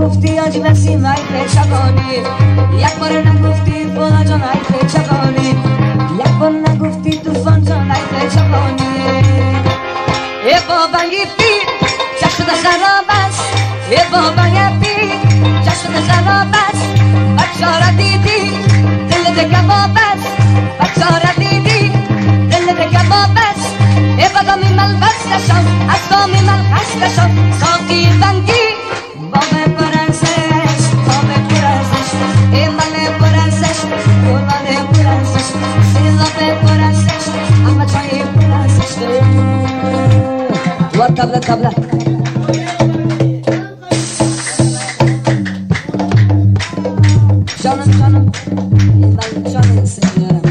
نگفتی آج نسیم های چوانی، یک بار نگفتی فولا جان های چوانی، یک بار نگفتی توفان جان های چوانی. ای بابا یپی چشم خراب است، ای بابا یپی چشم خراب است، بچه‌ها دیدی دلت کباب است، بچه‌ها دیدی دلت کباب است. ای بابا من بس نشم از بام من خسته شم، ساقی بندی بام پرنسش بام پرنسش، ای من پرنسش قربان پرنسش، سیلاب پرنسش اما چای پرنسش. و طبله طبله جانم جانم من جانم سنیارم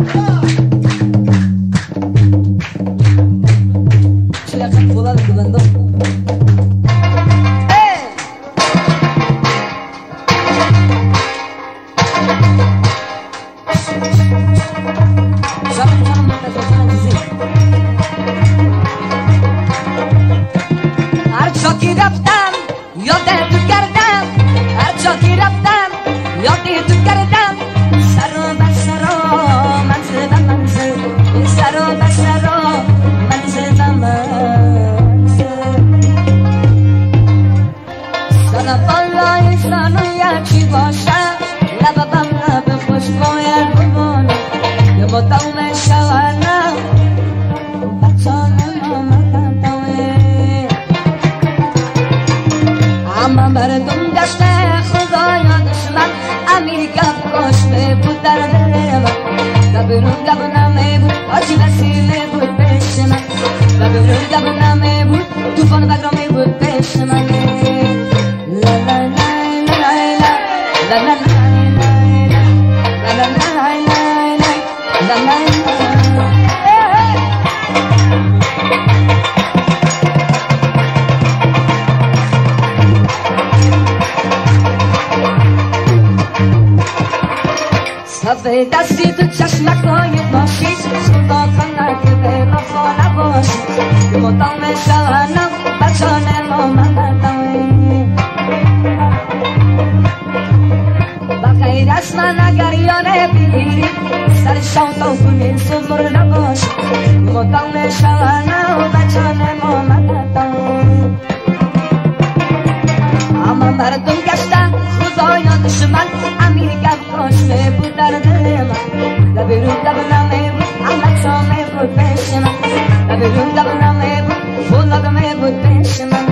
چه یکم خوبه بگو بندم دستی تو چشمکای باشی صدا کنه که به وفا نباشی مدام شوانم بچانه ما منتوی بخیر از من اگر یانه بگیری سر شوتا کنی سمر نباشی مدام شوانم بچانه ما منتوی اما مردم گشتن خدایا دشمن امریکا کاشمه بود در دل من لبیرون دبنامه بود احمدشامه بود پیش من لبیرون دبنامه بود فولادمه بود پیش من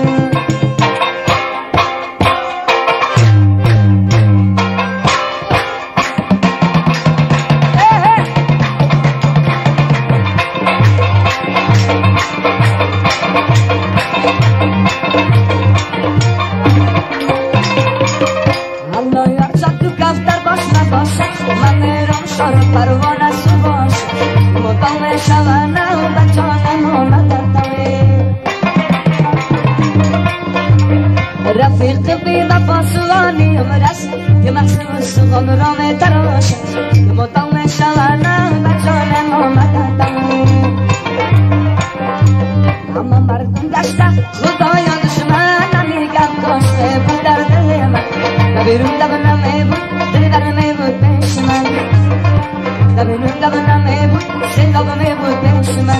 رفیق بی وفا سوانی امرست یه مخصوص غمرام تراش یه مدام شوانم بچانه مامدتم اما مردم گشتن خدایا دشمن نمیگم کاشته بود در دل من نبیرون دبنمه بود دل درمه بود پیش من نبیرون دبنمه بود سلابمه بود پیش من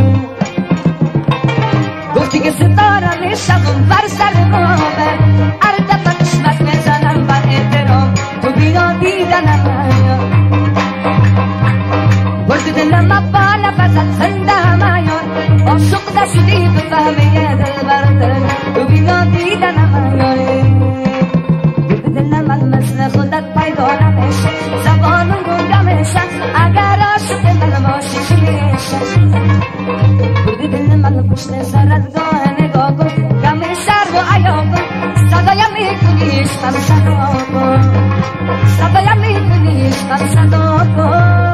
گفتی که ستاره میشم بر سر مامه اردم نشمت میزنم بر احترام تو بینا دیدنم برد دلم بالا بزن زنده همایان عاشق نشدی بفهمی یه دل برده تو بینا دیدنم برد دلم مثل خودت پیدا نمیشه زبانم گنگه میشه اگر عاشق من باشی چی میشه برد دلم پشت سرت گاه نگاه کن کم شر و عیا کن صدایم میکنیش من صدا کن صدایم میکنیش من صدا کن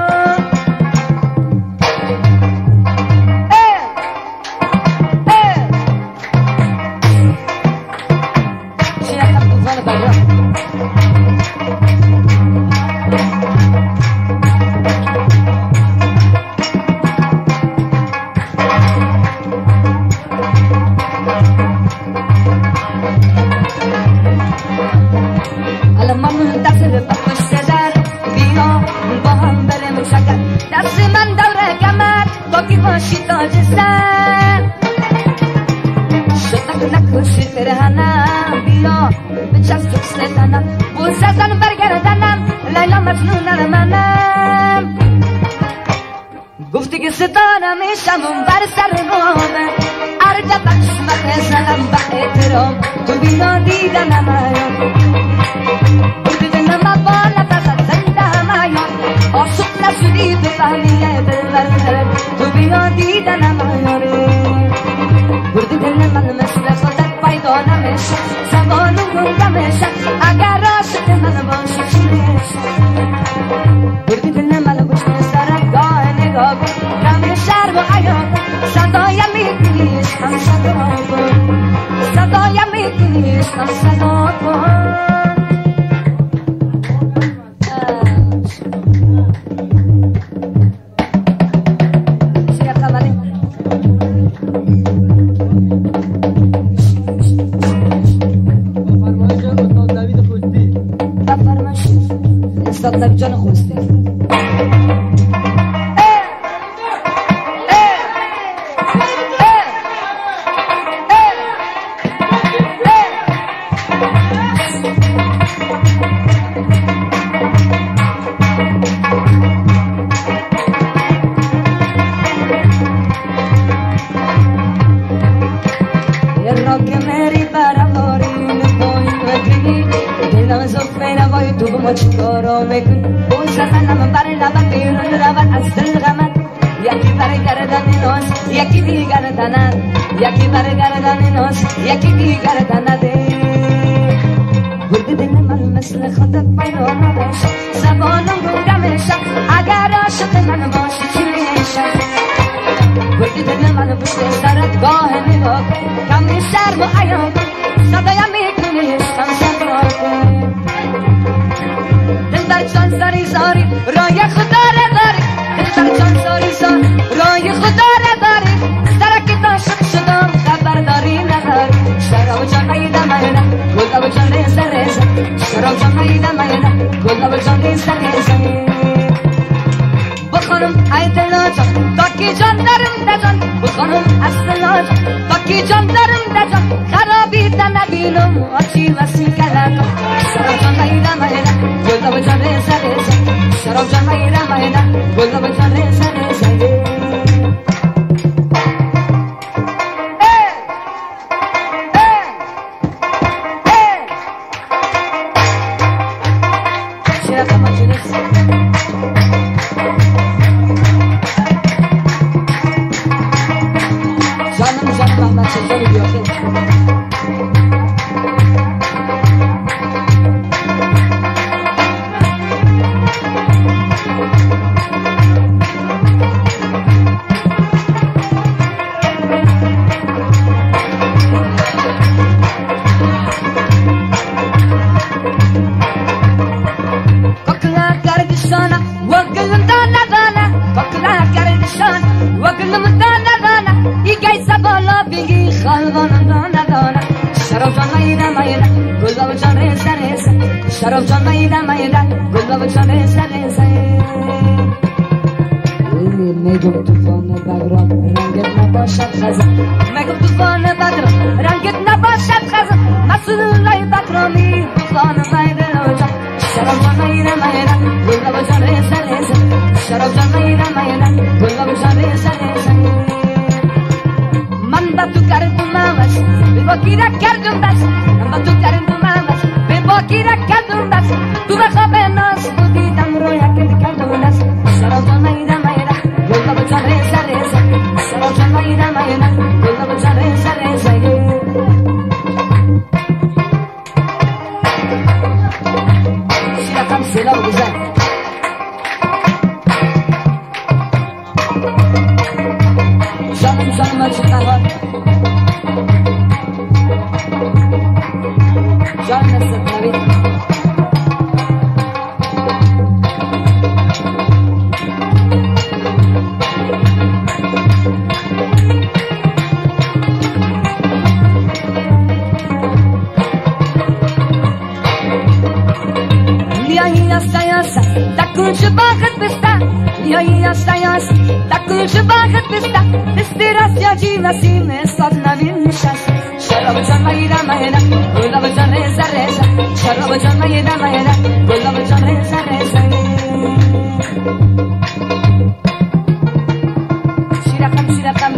شست دوست تنم بوس ازن برگردنم لیلا مجنون منم گفتی که ستانم شمون بر سر نامه ارجا بخشمت زنم با احترام تو بینا دیدنم آیان بودی دلم بالا بزد زندم آیان عاشق نشدی بفهمیه دلبر تو بینا دیدنم آیان بودی دلم من مثل خودت پیدا نمیشه زمانم گنگمشه اگر عاشق من باشی چی میشه بودی دلم من باشی سرگاه نگاه کن کم شرم و عیان صدایم میکنیش هم صدا کن صدایم میکنیش هم صدا کن استاد جان خوستی چیکارا میکنی بوس زنم بر لبت بیرون رود از دل غمت یکی بر گردن ناز یکی دیگر تند یکی بر گردن ناز یکی دیگر تند گرد دل من مثل خودت پیدا نمیشه زبانم گنگ میشه اگر عاشق من باشی چی میشه گرد دل من پشت سرت گاه نگاه کم شرم و عیان صدایم میکنی عشقم صدا کن جان ساری ساری رای خدا را داری دلبر جان ساری ساری رای خدا را داری سرک عاشق شدم خبرداری نداری شراب جان نیدم اینا گلاب جان ریزه ریزه شراب جان نیدم اینا گلاب جان ریزه ریزه بخانم ای دلا جان تا کی جان دارم دجان بخانم اصلا جان تا کی جان دارم دجان خرابی تا نبینم آچی وسی کلکم شراب جان نیدم اینا گلاب جان ریزه ریزه شراب جان نیدم اینا گلاب جان ریزه ریزه شراب جان نیدم اینا گلاب جان ریزه ریزه میگم توفان بگرام رنگت نباشد خزم میگم توفان بگرام رنگت نباشد خزم مسئول لای بگرامی توفان میدل جان شراب جان نیدم اینا گلاب جان ریزه ریزه شراب جان نیدم اینا گلاب جان ریزه ریزه من با تو کردم آواز به باکی را کردم بس من با تو کردم آواز به باکی را کردم بس تو به خواب ناز تو دیدم رو یکی کردم دست شراب جان نیدم اینا گلاب جان ریزه ریزه شراب جان نیدم اینا گلاب جان ریزه ریزه شیرکم سیلاب بزن جانم جانم چقدر جان نصف نبید تكون شباخت بستا يا سياس تكون شباخت بستا استراس يا جي نسيم صدنا من شاس شراب جان میدم میدم گلاب جان رزه رزه شراب جان میدم میدم گلاب جان رزه رزه شیرقم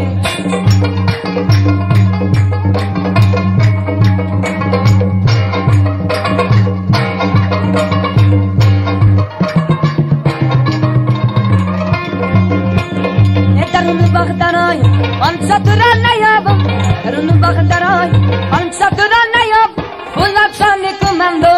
درون آن ساتوران نیابم درون باغ درای آن ساتوران نیاب فولاد شانی کماندو